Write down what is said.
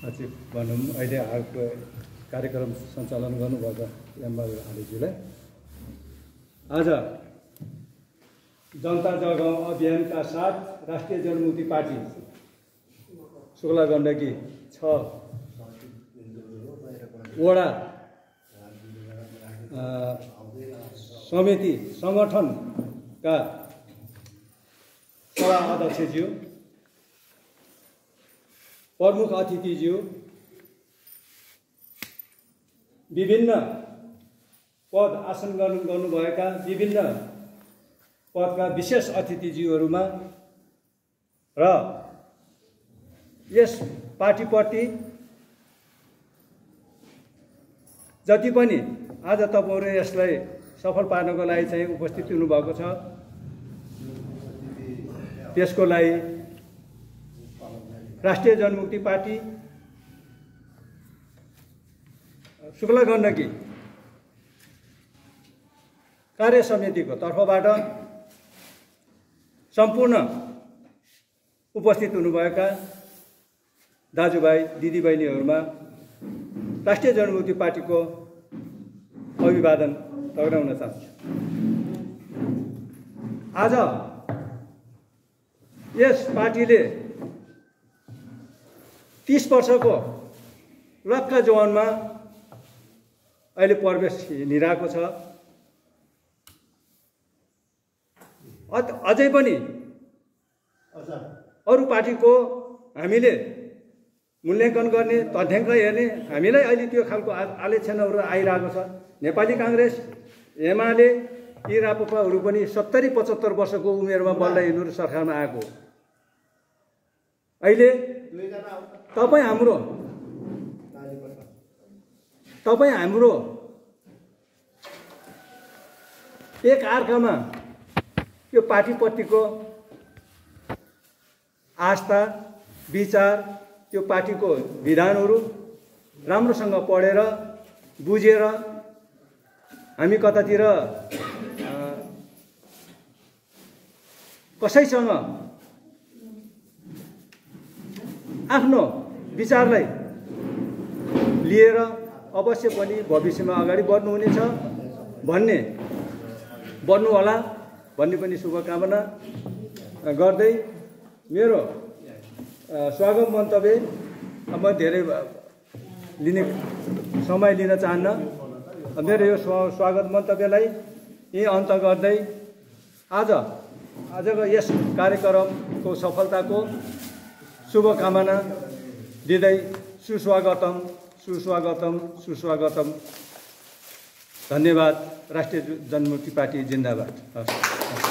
सचिव भनौँ अहिले हालको कार्यक्रम सञ्चालन गर्नुभएको एमबहादुर आलेज्यूलाई आज जनता जगाउँ अभियानका साथ राष्ट्रिय जनमुक्ति पार्टी शुक्ला गण्डकी 6 वडा समिति संगठनका सभा अध्यक्षज्यू, प्रमुख अतिथिज्यू, विभिन्न पद आसन गर्नुभएका विभिन्न पदका विशेष अतिथिज्यूहरूमा र यस पार्टीप्रति जति पनि आज तपाईहरु यसलाई सफल पार्नको लागि चाहिँ उपस्थित हुनुभएको छ, त्यसको लागि राष्ट्रिय जनमुक्ति पार्टी शुक्ला गण्डकी कार्य समितिको तर्फबाट सम्पूर्ण उपस्थित हुनुभएका दाजुभाइ दिदीबहिनीहरूमा राष्ट्रिय जनमुक्ति पार्टीको अभिवादन टक्राउन चाहन्छु। आज यस पार्टीले 30 वर्षको लक्का जवानमा अहिले प्रवेश लिइरहेको छ। अझै पनि अरू पार्टीको हामीले मूल्याङ्कन गर्ने, तथ्याङ्क हेर्ने, हामीलाई अहिले त्यो खालको आलोचनाहरू आइरहेको छ। नेपाली कांग्रेस, एमाले, यी राप्रपाहरू पनि 70-75 वर्षको उमेरमा बल्ल यिनीहरू सरकारमा आएको। अहिले तपाईं हाम्रो एक अर्कामा यो पार्टीप्रतिको आस्था, विचार, त्यो पार्टीको विधानहरू राम्रोसँग पढेर बुझेर हामी कतातिर कसैसँग आफ्नो विचारलाई लिएर अवश्य पनि भविष्यमा अगाडि बढ्नुहुनेछ बढ्नु होला भन्ने पनि शुभकामना गर्दै मेरो स्वागत मन्तव्य म धेरै लिने समय लिन चाहन्न। मेरो यो स्वागत मन्तव्यलाई यही अन्त गर्दै आजको यस कार्यक्रमको सफलताको शुभकामना दिँदै सुस्वागतम। धन्यवाद। राष्ट्रिय जनमुक्ति पार्टी जिन्दाबाद।